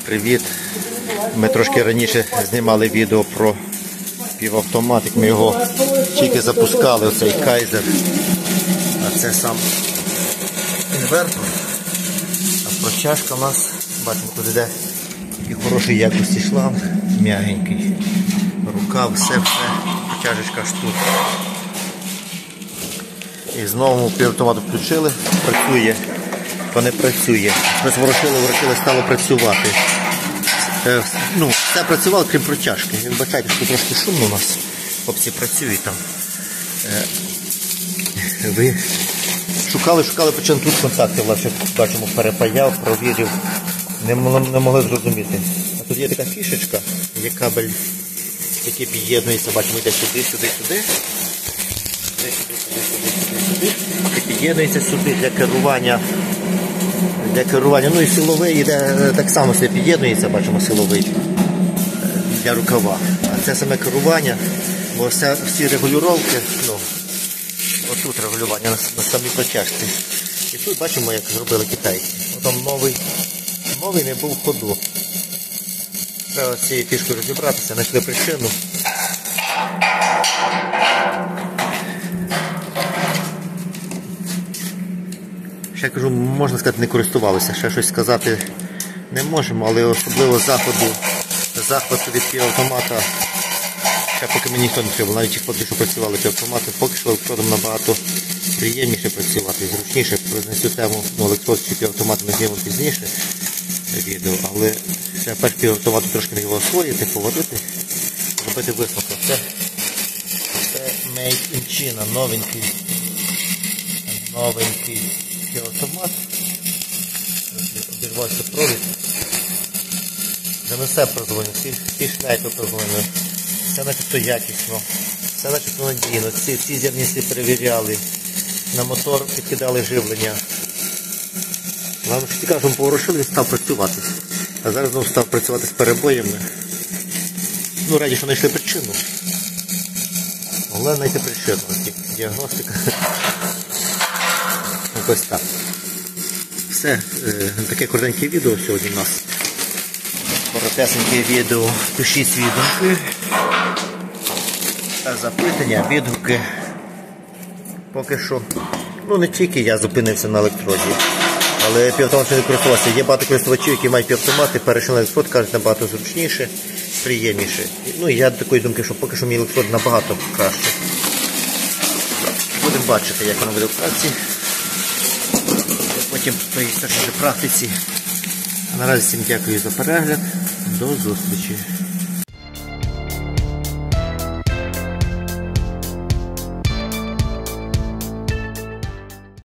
Привіт! Ми трошки раніше знімали відео про півавтоматик. Ми його тільки запускали, оцей Кайзер. А це сам інвертор. А прочашка у нас, бачимо, тут йде такий хорошої якості шланг, м'ягенький. Рукав, все, прочашечка ж тут. І знову півавтомат включили, працює, то не працює. Щось ворушили, стало працювати. Все працювало, крім прочашки. Ви бачите, що трошки шумно у нас. Хлопці працюють там. Ви шукали, потім тут контакти, бачимо, перепаяв, провірив. Не могли зрозуміти. А тут є така фішечка, є кабель, який під'єднується, бачимо, йде сюди. І під'єднується сюди для керування. Ну і силовий йде, так само все під'єднується, бачимо, силовий для рукава. А це саме керування, бо всі регулювання, отут регулювання на самій прочашці. І тут бачимо, як зробили китайці. Там новий не був в ходу. Треба з цією фішкою розібратися, знайшли причину. Ще кажу, можна сказати, не користувалися, ще щось сказати не можемо, але особливо захвату від півавтомата, ще поки мені ніхто не треба, навіть ті хлопці, що працювали півавтомати, поки що електродом набагато приємніше працювати, зручніше. Про цю тему електрод чи півавтомат ми знімемо пізніше відео, але ще перш півавтомату трошки його освоїти, поводити, зробити висновок. Це Made in China, новенький півавтомат. Обірвався провід. Вже не все прозвонив, всі шляйки прозвонили. Все начебто якісно, все начебто надійно. Ці зерниці перевіряли, на мотор підкидали живлення. Главное, що тільки кажемо, поворушили, він став працювати. А зараз знову став працювати з перебоями. Раді, що знайшли причину. Головне знайти причину. Діагностика. Ось так. Все, таке коротеньке відео сьогодні у нас. Коротесеньке відео. Пишіть свої думки, запитання, відгуки. Поки що, не тільки я зупинився на електроді, але півавтомат не користувався. Є багато користувачів, які мають півавтомати, перейшли на електрод, кажуть, набагато зручніше, приємніше. І я такої думки, що поки що мій електрод набагато краще. Будемо бачити, як воно буде в праці. Потім в практиці. А наразі всім дякую за перегляд. До зустрічі.